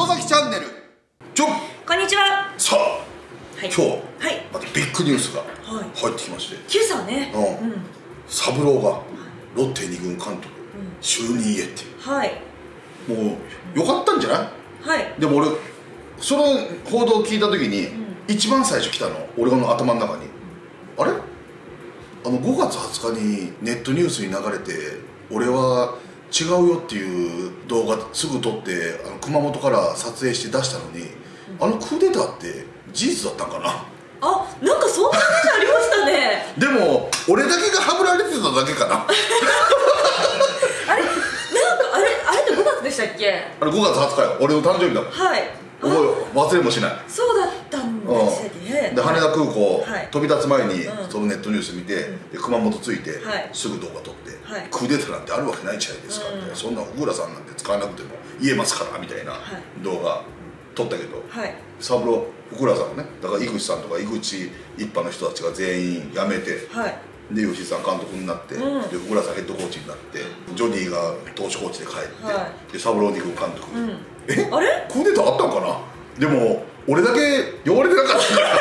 里崎チャンネル。 こんにちは。 さあ、 はい、 今日はいまたビッグニュースがはい入ってきまして、 今朝ね、 三郎がロッテ2軍監督就任へっていう、 はいもうよかったんじゃない？ はい、 でも俺その報道を聞いた時に、一番最初来たの俺の頭の中に、あれ5月20日にネットニュースに流れて俺は違うよっていう動画すぐ撮って熊本から撮影して出したのに、クーデターって事実だったんかな。 あ、なんかそんな話ありましたね。 でも俺だけがハブられてただけかな。 あれ、なんかあれって5月でしたっけ？ あれ5月20日よ、俺の誕生日だもん。 はい、 忘れもしない。 そうだったんですね。 で羽田空港、 はい、 飛び立つ前に、そのネットニュース見て、で熊本着いて、 はい、 すぐ動画撮って、 はい、 クーデターなんてあるわけないじゃないですか、そんな小倉さんなんて使わなくても言えますからみたいな動画撮ったけど、三郎小倉さんもね、だから井口さんとか井口一派の人たちが全員辞めて、で吉井さん監督になって、で小倉さんヘッドコーチになって、ジョニーが投手コーチで帰って、で三郎二軍監督、あれクーデターあったんかな。でも俺だけ呼ばれてなかったから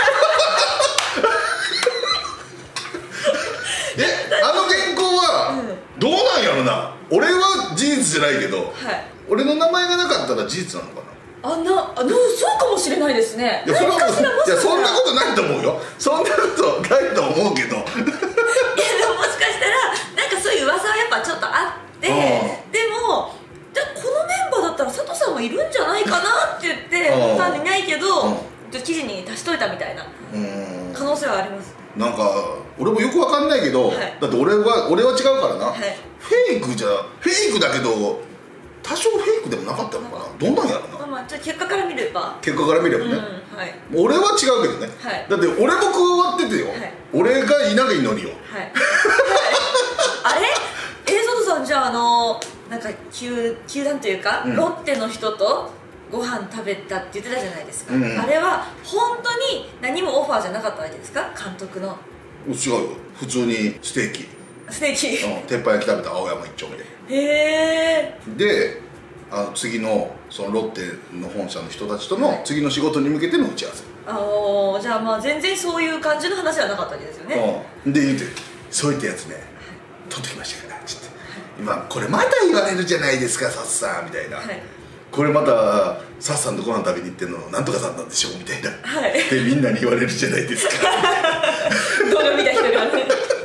原稿はどうなんやろな。俺は事実じゃないけど、俺の名前がなかったら事実なのかな。 そうかもしれないですね。 いや、そんなことないと思うよ。そんなことないと思うけど。いや、でももしかしたらなんかそういう噂はやっぱちょっとあって、でもじゃあこのメンバーだったら佐藤さんもいるんじゃないかなって言って本当はいないけど、記事に足しといたみたいな可能性はあります。 なんか俺もよくわかんないけど、だって俺は違うからな、フェイクだけど多少フェイクでもなかったのかな。どんなんやろな。 じゃあ結果から見ればね、俺は違うけどね、だって俺も加わっててよ、俺が稲毛に乗りよ。 あれ佐藤さん、じゃあなんか球団というか、ロッテの人とご飯食べたって言ってたじゃないですか、あれは本当に何もオファーじゃなかったわけですか、監督の。 違うよ、普通にステーキ鉄板焼き食べた青山一丁目で。 へえ。 で次のそのロッテの本社の人たちとの次の仕事に向けての打ち合わせ。 じゃあまあ全然そういう感じの話はなかったわけですよね。 で言うて「そういったやつね取ってきましたから」っつって、今これまた言われるじゃないですかサッさんみたいな、これまたサッさんとご飯食べに行ってんのなんとかさんなんでしょうみたいな、でみんなに言われるじゃないですか。 動画見た人がね。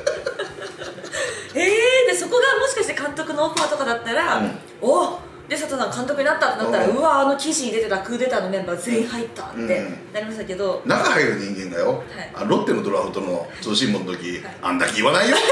でそこがもしかして監督のオファーとかだったら、で佐藤さん監督になったってなったら、うわ記事に出てたクーデターのメンバー全員入ったってなりましたけど、 中入る人間がよ、ロッテのドラフトの通信簿の時、あんだけ言わないよ。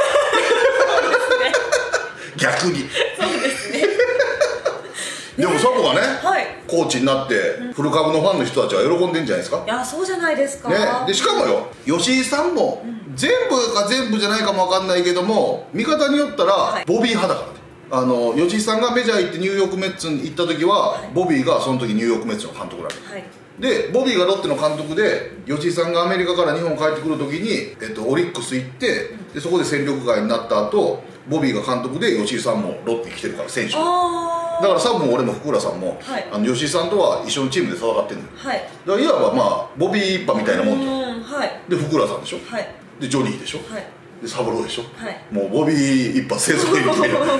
逆に。 そうですね。 でもそこがね、コーチになってフル株のファンの人たちは喜んでんじゃないですか。 いや、そうじゃないですか。 でしかもよ、吉井さんも全部か全部じゃないかもわかんないけども、見方によったらボビー派だからね。吉井さんがメジャー行ってニューヨークメッツに行った時は、ボビーがその時ニューヨークメッツの監督なの。でボビーがロッテの監督で、吉井さんがアメリカから日本帰ってくる時に、オリックス行って、でそこで戦力外になった後、ボビーが監督で吉井さんもロッテに来てるから、選手だからサブも俺も福浦さんも、吉井さんとは一緒のチームで戦ってるのよ。だからいわばまあボビー一派みたいなもんで、福浦さんでしょ、でジョニーでしょ、でサブローでしょ、もうボビー一派勢ぞろいみたいな。ボビー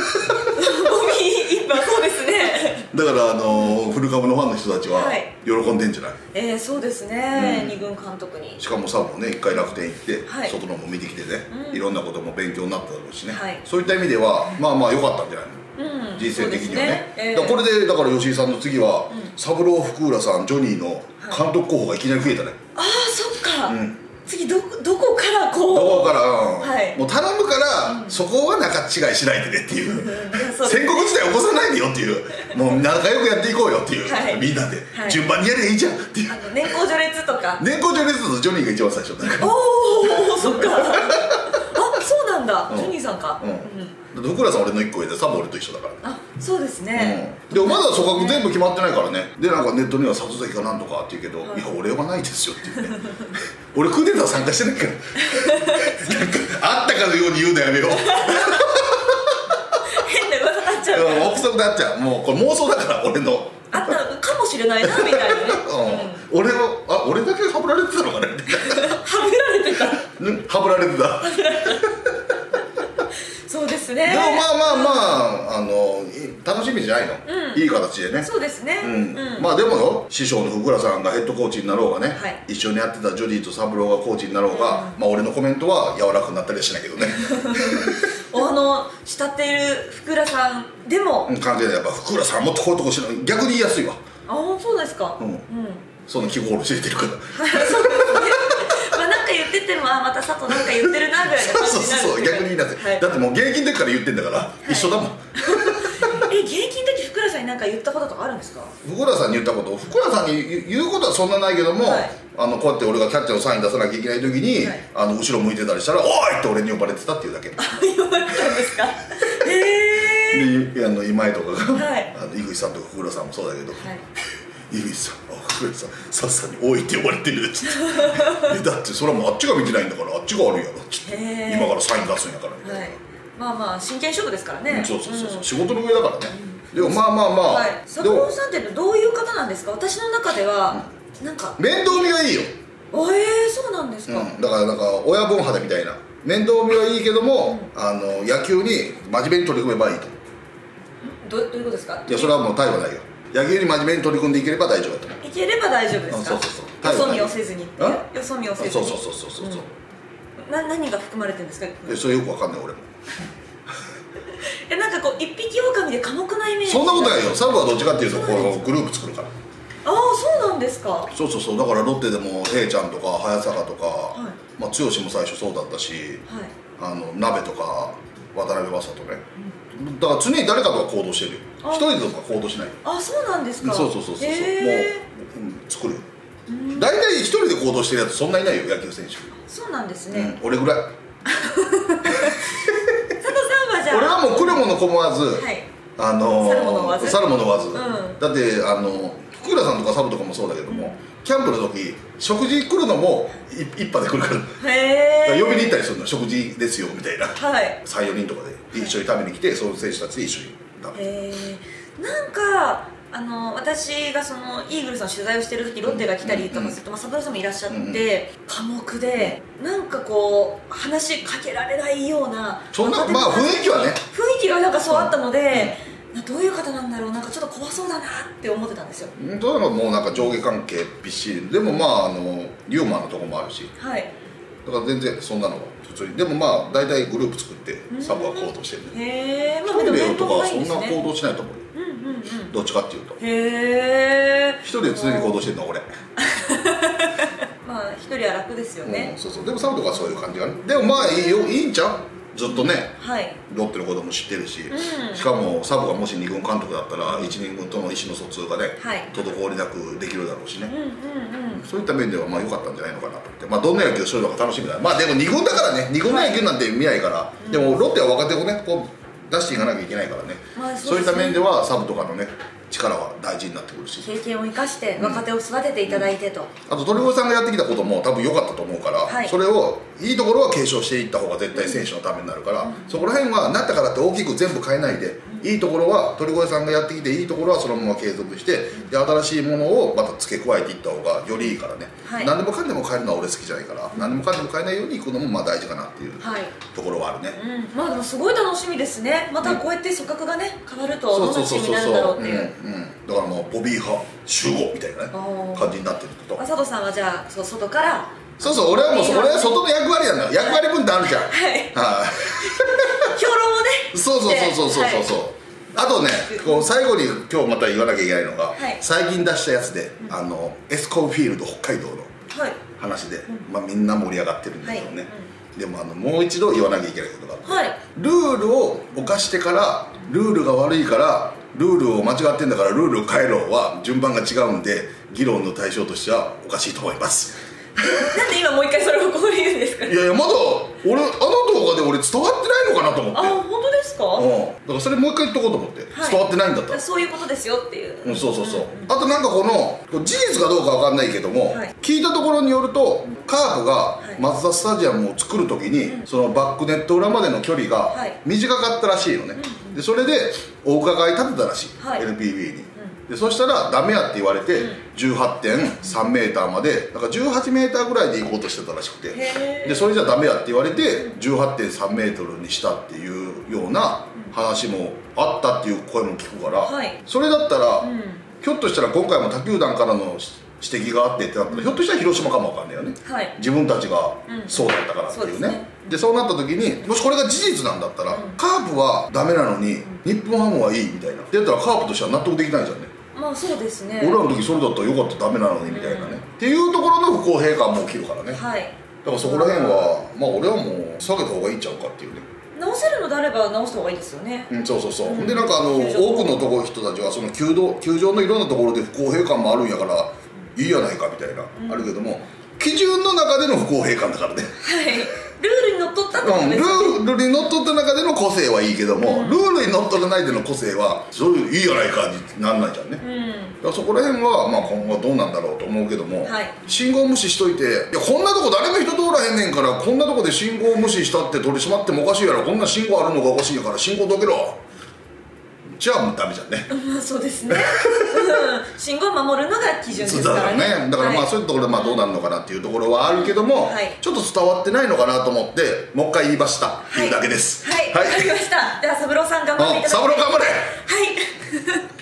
一派、そうですね。 だからフル株のファンの人たちは喜んでんじゃない。 そうですね、二軍監督に。 しかもサブもね、一回楽天行って外のも見てきてね、いろんなことも勉強になっただろうしね、そういった意味ではまあまあ良かったんじゃないの、人生的にはね。これでだから吉井さんの次は三郎、福浦さん、ジョニーの監督候補がいきなり増えたね。 そっか、次どこからこう、 もう頼むから、そこは仲違いしないでねっていう、戦国時代起こさないでよっていう、もう仲良くやっていこうよっていう、みんなで順番にやればいいじゃんっていう。 年功序列とか、 年功序列だとジョニーが一番最初だから。 そっか。そうなんだ、ジョニーさんか。 だって福浦さん俺の1個上でサブ俺と一緒だから。 そうですね。 でもまだ組閣全部決まってないからね。でなんかネットには里崎かなんとかって言うけど、いや俺はないですよっていうね。俺クーデター参加してないから。なんかあったかのように言うのやめよう。 変な噂になっちゃう。 憶測になっちゃう。もうこれ妄想だから俺の。 あったしれないなみたいなね俺だけハブられてたのかねみたいなハブられてたハブられてたそうですね。 でも楽しみじゃないの、いい形でね。 そうですね。 まあでもよ、師匠の福倉さんがヘッドコーチになろうがね、一緒にやってたジョディと三郎がコーチになろうが、まあ俺のコメントは柔らかくなったりはしないけどね慕っている福倉さんでも感じでやっぱ福倉さんもっとこういうとこしない、逆に言いやすいわ。 ああ、そうですか。 その記号を教えてるからそうですね。まあなんか言ってても、また佐藤なんか言ってるなぐらいの感じになる。 そう逆に言いなさい。だってもう現役の時から言ってんだから一緒だもん。 現役の時福倉さんに何か言ったこととかあるんですか？ 福倉さんに言ったこと、福倉さんに言うことはそんなないけども、こうやって俺がキャッチャーのサイン出さなきゃいけない時に、後ろ向いてたりしたら「おい!」って俺に呼ばれてたっていうだけ。 呼ばれたんですか？へえ。 で今井とかが、井口さんとか福倉さんもそうだけど、井口さん、福倉さん、さっさに「おい!」って呼ばれてるっつってだってそれはもうあっちが見てないんだからあっちが悪いやろっつって、今からサイン出すんやからみたいな。 まあ真剣勝負ですからね。 そう仕事の上だからね。でもまあ佐藤さんってどういう方なんですか？私の中ではなんか面倒見がいいよ。 そうなんですか。 だからなんか親分肌みたいな、面倒見はいいけども、野球に真面目に取り組めばいいと。 どういうことですか？ いやそれはもう態度ないよ。野球に真面目に取り組んでいければ大丈夫だと思う。 いければ大丈夫ですか？ そうよそ見をせずに。よそ見をせずに。 そう何が含まれてるんですか？ それよくわかんない俺も。 なんかこう一匹狼で寡黙なイメージ。 そんなことないよ。サブはどっちかっていうとこうグループ作るから。 ああ、そうなんですか。 そうだからロッテでも平ちゃんとか早坂とか、まあ剛も最初そうだったし、鍋とか渡辺正人ね。だから常に誰かとは行動してるよ。一人でとか行動しないよ。 あ、そうなんですか。 そうもう作るよ。大体一人で行動してるやつそんなにいないよ、野球選手。 そうなんですね。 俺ぐらい。 俺はもう来るもの拒まず、去るもの追わず。だって福倉さんとかサブとかもそうだけども、キャンプの時食事来るのも一派で来るから、呼びに行ったりするの、食事ですよみたいな、34人とかで一緒に食べに来て、その選手たちで一緒に食べる。 なんか私がそのイーグルスの取材をしてる時、ロッテが来たりとかすると、サブロさんもいらっしゃって、寡黙でなんかこう話しかけられないような、 そんなまあ雰囲気はね、 雰囲気がなんかそうあったので、どういう方なんだろう、なんかちょっと怖そうだなって思ってたんですよ。 というのはもうなんか上下関係びっしりでも、まあユーモアのとこもあるし、だから全然そんなのは普通に。でもまあ大体グループ作ってサブは行動してるね。一人でとかはそんな行動しないと思うよ。どっちかっていうと。一人で常に行動してるのは俺。 まあ一人は楽ですよね。 でもサブとかはそういう感じがね。でもまあいいんちゃう、ずっとね、ロッテのことも知ってるし、しかもサブがもし2軍監督だったら1、2軍との意思の疎通がね、滞りなくできるだろうしね。そういった面ではまあ良かったんじゃないのかなと思って、まあどんな野球をするのか楽しみだ。まあでも2軍だからね、2軍の野球なんて見ないから。でもロッテは若手をねこう出していかなきゃいけないからね。そういった面ではサブとかのね力は大事になってくるし、 経験を生かして若手を育てていただいてと、 あと鳥越さんがやってきたことも多分良かったと思うから、それをいいところは継承していった方が絶対選手のためになるから、そこら辺はなったからって大きく全部変えないで、いいところは鳥越さんがやってきていいところはそのまま継続して、で新しいものをまた付け加えていった方がよりいいからね。何でもかんでも変えるのは俺好きじゃないから、何でもかんでも変えないようにいくのもまあ大事かなっていうところはあるね。 まあでもすごい楽しみですね。またこうやって組閣がね変わるとどんなチームになるんだろうっていう。 だからもうボビー派集合みたいなね感じになってると。 佐藤さんはじゃあ外から、 俺はもう俺は外の役割なんだよ。役割分担あるじゃん。 評論をね。 そうあとね、こう最後に今日また言わなきゃいけないのが、最近出したやつでエスコンフィールド北海道の話で、まあみんな盛り上がってるんだけどね。でももう一度言わなきゃいけないことがあって、ルールを犯してからルールが悪いからルールを間違ってんだからルールを変えろは順番が違うんで、議論の対象としてはおかしいと思います。 なんで今もう一回それをこう言うんですか？ いやまだ俺動画で俺伝わってないのかなと思って。 本当ですか？ だからそれもう一回言っとこうと思って、伝わってないんだったらそういうことですよっていう。 あとなんかこの事実かどうかわかんないけども、聞いたところによるとカープがマツダスタジアムを作る時にそのバックネット裏までの距離が短かったらしいのね。でそれでお伺い立てたらしい、LPB に。 でそしたらダメやって言われて、18.3 メーターまでだから18メーターぐらいで行こうとしてたらしくて、でそれじゃダメやって言われて18.3 メートルにしたっていうような話もあったっていう声も聞くから、 はい、 それだったら、ひょっとしたら今回も他球団からの指摘があってってなったら、ひょっとしたら広島かもわかんないよね、 はい、 自分たちがそうだったからっていうね、でそうなった時にもしこれが事実なんだったら、カープはダメなのに日本ハムはいいみたいなって言ったらカープとしては納得できないじゃんね。 まあそうですね、 俺らの時それだったらよかったダメなのにみたいなね、っていうところの不公平感も起きるからね、 はい、 だからそこら辺はまあ俺はもう下げた方がいいんちゃうかっていうね。 直せるのであれば直した方がいいですよね。 そうそうそう、でなんか多くのところ人たちはその球場のいろんなところで不公平感もあるんやからいいやないかみたいな、あるけども基準の中での不公平感だからね。 はい、ルールにのっとったってことですよね。 ルールにのっとった中での個性はいいけども、ルールにのっとらないでの個性はそういういいやないかになんないじゃんね、だからそこら辺はまあ今後はどうなんだろうと思うけども、 はい、 信号無視しといて、いやこんなとこ誰も人通らへんねんから、こんなとこで信号無視したって取り締まってもおかしいやろ、こんな信号あるのがおかしいやから信号どけろ、じゃあもうダメじゃんね。 まあそうですね、信号を守るのが基準ですからね。 だからまあそういうところでまあどうなるのかなっていうところはあるけども、ちょっと伝わってないのかなと思ってもう一回言いましたっていうだけです。 はい、わかりました。では三郎さん頑張っていただいて。 三郎頑張れ。 はい